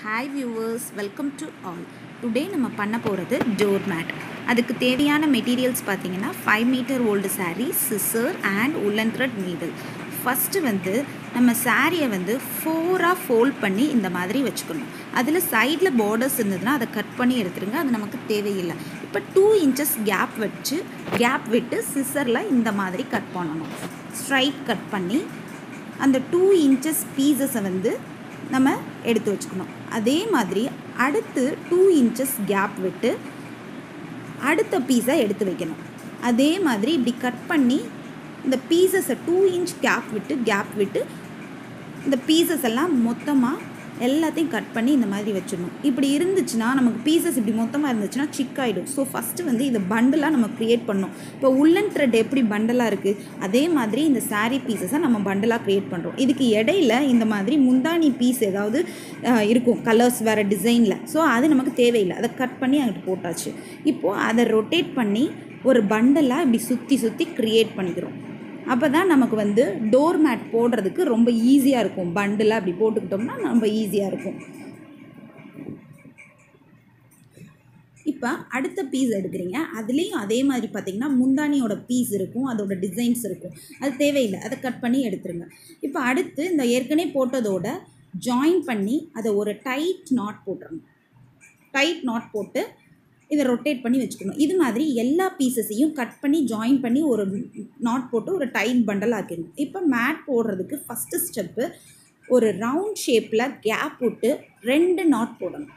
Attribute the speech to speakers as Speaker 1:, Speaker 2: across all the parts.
Speaker 1: Hi viewers, welcome to all. Today நம்ம பண்ண போகிறது டோர் மேட். அதுக்கு தேவையான மெட்டீரியல்ஸ் பார்த்தீங்கன்னா 5 meter old saree, scissor and woolen thread needle. First வந்து நம்ம சாரியை வந்து 4ஆக ஃபோல்ட் பண்ணி இந்த மாதிரி வச்சுக்கணும். அதில் சைடில் பார்டர்ஸ் இருந்ததுன்னா அதை கட் பண்ணி எடுத்துருங்க, அது நமக்கு தேவையில்லை. இப்போ 2 inches கேப் விட்டு சிசரில் இந்த மாதிரி கட் பண்ணணும். ஸ்ட்ரைட் கட் பண்ணி அந்த 2 inches பீசஸை வந்து நம்ம எடுத்து வச்சுக்கணும். அதே மாதிரி அடுத்து 2 inches கேப் விட்டு அடுத்த பீஸை எடுத்து வைக்கணும். அதே மாதிரி இப்படி கட் பண்ணி இந்த பீசஸை 2 inch கேப் விட்டு இந்த பீசஸ் எல்லாம் மொத்தமாக எல்லாத்தையும் கட் பண்ணி இந்த மாதிரி வச்சிடணும். இப்படி இருந்துச்சுன்னா நமக்கு பீசஸ் இப்படி மொத்தமாக இருந்துச்சுன்னா சிக்காயிடும். ஸோ ஃபஸ்ட்டு வந்து இதை பண்டலாக நம்ம க்ரியேட் பண்ணணும். இப்போ உள்ளன் த்ரெட் எப்படி பண்டலாக இருக்குது, அதே மாதிரி இந்த சாரீ பீசஸை நம்ம பண்டலாக க்ரியேட் பண்ணுறோம். இதுக்கு இடையில இந்த மாதிரி முந்தானி பீஸ் ஏதாவது இருக்கும், கலர்ஸ் வேறு டிசைனில். ஸோ அது நமக்கு தேவையில்லை, அதை கட் பண்ணி அங்கிட்டு போட்டாச்சு. இப்போது அதை ரொட்டேட் பண்ணி ஒரு பண்டலாக இப்படி சுற்றி க்ரியேட் பண்ணிக்கிறோம். அப்போ தான் நமக்கு வந்து டோர் மேட் போடுறதுக்கு ரொம்ப ஈஸியாக இருக்கும். பண்டிலாக அப்படி போட்டுக்கிட்டோம்னா ரொம்ப ஈஸியாக இருக்கும். இப்போ அடுத்த பீஸ் எடுக்கிறீங்க, அதுலேயும் அதே மாதிரி பார்த்திங்கன்னா முந்தானியோட பீஸ் இருக்கும், அதோட டிசைன்ஸ் இருக்கும். அது தேவையில்லை, அதை கட் பண்ணி எடுத்துருங்க. இப்போ அடுத்து இந்த ஏற்கனவே போட்டதோட ஜாயின் பண்ணி அதை ஒரு டைட் நாட் போட்டுறணும். டைட் நாட் போட்டு இதை ரொட்டேட் பண்ணி வச்சுக்கணும். இது மாதிரி எல்லா பீசஸையும் கட் பண்ணி ஜாயின் பண்ணி ஒரு நாட் போட்டு ஒரு டைட் பண்டல் ஆக்கிடணும். இப்போ மேட் போடுறதுக்கு ஃபஸ்ட்டு ஸ்டெப்பு ஒரு ரவுண்ட் ஷேப்பில் கேப் விட்டு 2 நாட் போடணும்.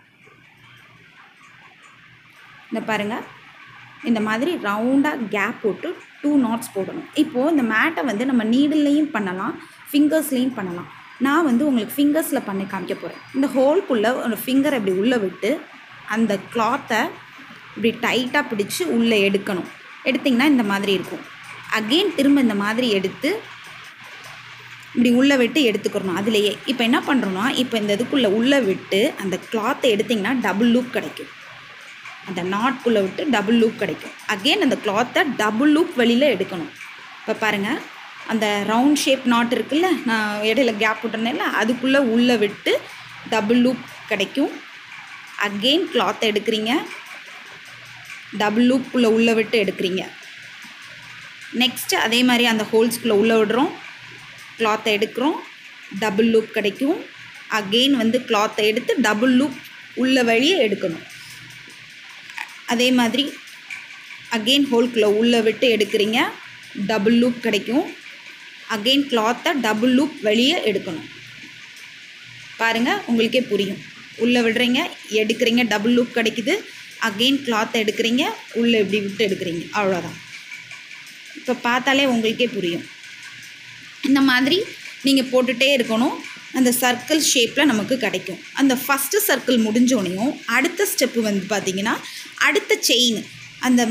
Speaker 1: இந்த பாருங்கள், இந்த மாதிரி ரவுண்டாக கேப் விட்டு 2 நாட்ஸ் போடணும். இப்போது இந்த மேட்டை வந்து நம்ம நீடில்லையும் பண்ணலாம், ஃபிங்கர்ஸ்லேயும் பண்ணலாம். நான் வந்து உங்களுக்கு ஃபிங்கர்ஸில் பண்ணி காமிக்க போகிறேன். இந்த ஹோல்குள்ளே ஒரு ஃபிங்கரை இப்படி உள்ளே விட்டு அந்த கிளாத்தை இப்படி டைட்டாக பிடிச்சி உள்ளே எடுக்கணும். எடுத்திங்கன்னா இந்த மாதிரி இருக்கும். அகெயின் திரும்ப இந்த மாதிரி எடுத்து இப்படி உள்ளே விட்டு எடுத்துக்கிறணும். அதுலேயே இப்போ என்ன பண்ணுறோன்னா, இப்போ இந்த இதுக்குள்ளே உள்ளே விட்டு அந்த கிளாத்தை எடுத்திங்கன்னா டபுள் லூப் கிடைக்கும். அந்த நாட்குள்ளே விட்டு டபுள் லூப் கிடைக்கும். அகெயின் அந்த கிளாத்தை டபுள் லூப் வெளியில் எடுக்கணும். இப்போ பாருங்கள், அந்த ரவுண்ட் ஷேப் நாட் இருக்குல்ல, நான் இடையில கேப் விட்டுருந்தேன்ல, அதுக்குள்ளே உள்ளே விட்டு டபுள் லூப் கிடைக்கும். அகெயின் கிளாத்தை எடுக்கிறீங்க, டபுள் லூப்புக்குள்ளே உள்ளே விட்டு எடுக்கிறீங்க. நெக்ஸ்ட்டு அதே மாதிரி அந்த ஹோல்ஸ்குள்ளே உள்ளே விடுறோம், கிளாத்தை எடுக்கிறோம், டபுள் லூப் கிடைக்கும். அகெயின் வந்து கிளாத்தை எடுத்து டபுள் லூப் உள்ள வழியே எடுக்கணும். அதே மாதிரி அகெயின் ஹோல்குள்ளே உள்ளே விட்டு எடுக்கிறீங்க, டபுள் லூப் கிடைக்கும். அகெயின் கிளாத்தை டபுள் லூப் வெளியே எடுக்கணும். பாருங்கள், உங்களுக்கே புரியும். உள்ளே விடுறீங்க, எடுக்கிறீங்க, டபுள் லூப் கிடைக்குது. அகெயின் கிளாத்தை எடுக்கிறீங்க, உள்ளே இப்படி விட்டு எடுக்கிறீங்க, அவ்வளோதான். இப்போ பார்த்தாலே உங்களுக்கே புரியும். இந்த மாதிரி நீங்கள் போட்டுகிட்டே இருக்கணும். அந்த சர்க்கிள் ஷேப்பில் நமக்கு கிடைக்கும். அந்த ஃபஸ்ட்டு சர்க்கிள் முடிஞ்சோடனையும் அடுத்த ஸ்டெப்பு வந்து பார்த்திங்கன்னா, அடுத்த செயின் அந்த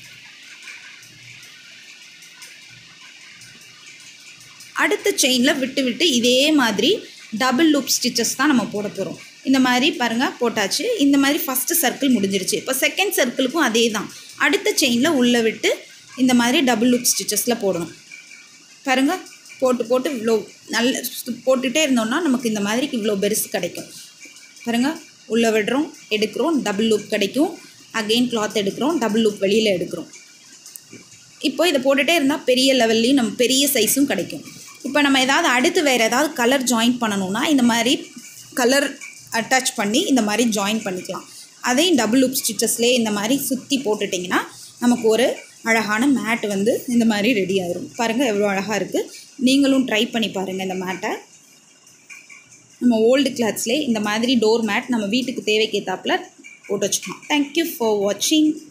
Speaker 1: அடுத்த செயினில் விட்டு இதே மாதிரி டபுள் லூப் ஸ்டிச்சஸ் தான் நம்ம போட போகிறோம். இந்த மாதிரி பாருங்கள், போட்டாச்சு. இந்த மாதிரி ஃபஸ்ட்டு சர்க்கிள் முடிஞ்சிருச்சு. இப்போ செகண்ட் சர்க்கிளுக்கும் அதே தான். அடுத்த செயினில் உள்ளே விட்டு இந்த மாதிரி டபுள் லூப் ஸ்டிச்சஸில் போடணும். பாருங்கள், போட்டு இவ்வளோ நல்ல போட்டுகிட்டே இருந்தோம்னா நமக்கு இந்த மாதிரி இவ்வளோ பெருசு கிடைக்கும். பாருங்கள், உள்ளே விடுறோம், எடுக்கிறோம், டபுள் லூப் கிடைக்கும். அகெயின் கிளாத் எடுக்கிறோம், டபுள் லூப் வெளியில் எடுக்கிறோம். இப்போ இதை போட்டுகிட்டே இருந்தால் பெரிய லெவல்லையும் நம்ம பெரிய சைஸும் கிடைக்கும். இப்போ நம்ம ஏதாவது அடுத்து வேறு ஏதாவது கலர் ஜாயின் பண்ணணுன்னா இந்த மாதிரி கலர் அட்டாச் பண்ணி இந்த மாதிரி ஜாயின் பண்ணிக்கலாம். அதையும் டபுள் லூப் ஸ்டிச்சஸ்லேயே இந்த மாதிரி சுற்றி போட்டுட்டிங்கன்னா நமக்கு ஒரு அழகான மேட் வந்து இந்த மாதிரி ரெடி ஆயிரும். பாருங்கள், எவ்வளோ அழகாக இருக்குது. நீங்களும் ட்ரை பண்ணி பாருங்கள். இந்த மேட்டை நம்ம ஓல்டு கிளாத்ஸ்லேயே இந்த மாதிரி டோர் மேட் நம்ம வீட்டுக்கு தேவைக்கேற்றாப்புல போட்டு வச்சுக்கலாம். தேங்க்யூ ஃபார் வாட்சிங்.